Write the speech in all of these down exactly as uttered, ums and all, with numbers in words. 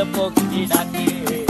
পক্ষী ডাকে।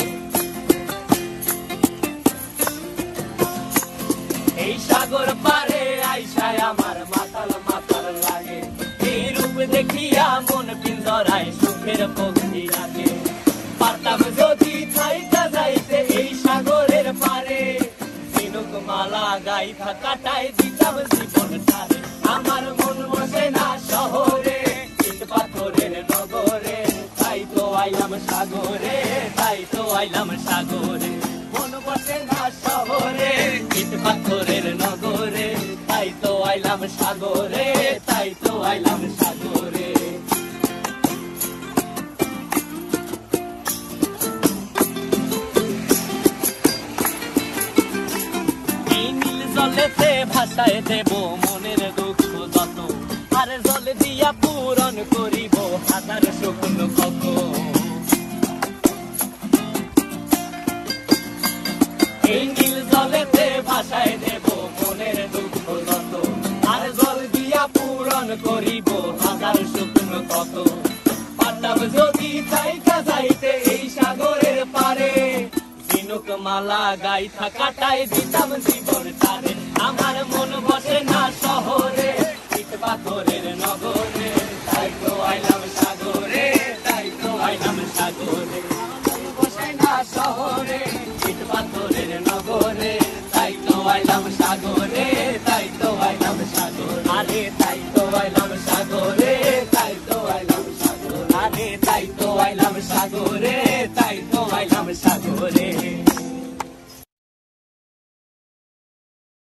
এই সাগর পারে আইসায় আমার মাতাল মাতাল লাগে, এই রূপ দেখিয়া মন পিঞ্জরায় সুখের পক্ষী ডাকে। পারতাম যদি থাইকা যাইতে এই সাগরের পারে, ঝিনুক মালা গাইথা কাটায় দিতাম জীবনটারে। আমার মন বসে না শহরে, ইট পাথরের নগরে, তাই তো আইলাম সাগরে, তাই তো আইলাম সাগরে। মন বসে না শহরে, ইট পাথরের নগরে, তাই তো আইলাম সাগরে, তাই তো আইলাম সাগরে। এই নীল জলেতে ভাসায় দেব মনের দুঃখ যত, আর জল দিয়া পূরণ করিব হাজার শুকনো ক্ষত। এই নীল জলেতে ভাসায় দেব মনের দুঃখ যত, আর জল দিয়া পূরণ করিব হাজার শুকনো ক্ষত। পারতাম যদি থাইকা যাইতে এই সাগরের পারে, ঝিনুক মালা গাইথা কাটায় দিতাম জীবনটারে। আমার মন বসে না শহরে, ইট পাথরের নগরে, তাই তো আইলাম সাগরে, তাই তো আইলাম সাগরে। মন বসে না শহরে, ইট পাথরের নগরে, তাই তো আইলাম সাগরে, তাই তো আইলাম সাগরে। আরে তাই তো আইলাম সাগরে, তাই তো আইলাম সাগরে। আরে তাই তো আইলাম সাগরে, তাই তো আইলাম সাগরে।